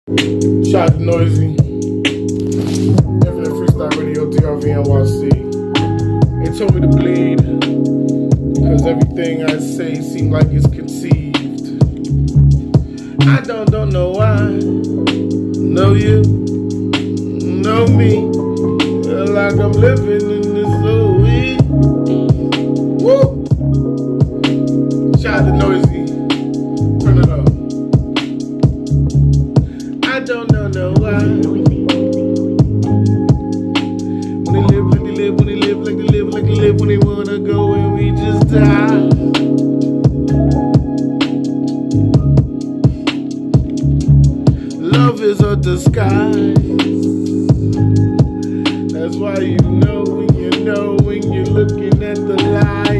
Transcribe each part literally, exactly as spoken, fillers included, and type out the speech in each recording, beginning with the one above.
Shout out to Noisy, Infinite Freestyle Radio, D R V N Y C. They told me to bleed, cause everything I say seems like it's conceived. I don't, don't know why. Know you, know me, like I'm living in this old weed. Woo! Shout out to Noisy, turn it up. I don't know, know why. When they live like they live, when they live like they live, like they live, when they wanna go and we just die. Love is a disguise. That's why you know when you know when you're looking at the light.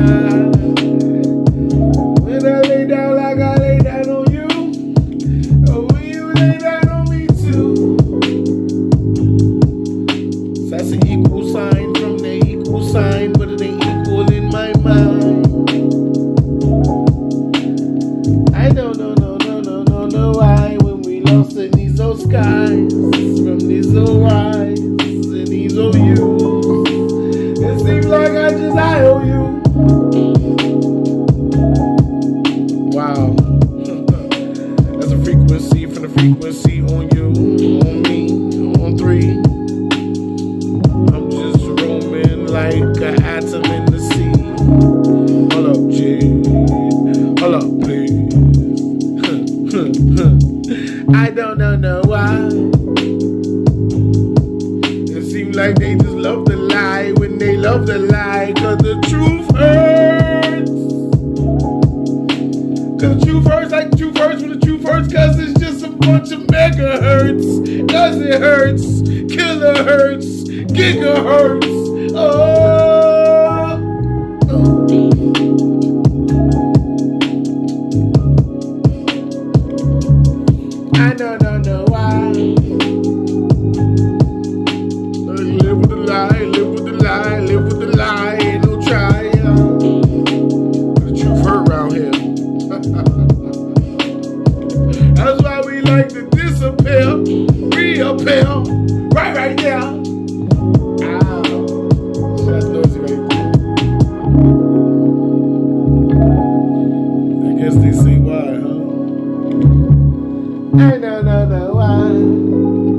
When I lay down like I lay down on you, or when you lay down on me too. So that's an equal sign from the equal sign, but it ain't equal in my mind. I don't know, no, no, no, no, no why when we lost in these old skies, from these old eyes and these old you. It seems like I just I owe you. Wow. That's a frequency from the frequency on you, on me, on three. I'm just roaming like an atom in the sea. Hold up, G. Hold up, please. I don't know, know why. It seems like they just love the lie when they love the lie, cause the truth hurts. Cause the truth hurts like the truth hurts when the truth hurts, cause it's just a bunch of megahertz. Cause it hurts, killer hurts, gigahertz. Oh, oh. I don't know, know why. Live with the lie, live with the lie, live with the lie, ain't no try. The truth hurt around here. That's why we like to disappear, reappear, right, right there. Ow. That's Noisy right there. I guess they say why, huh? I don't know, know why.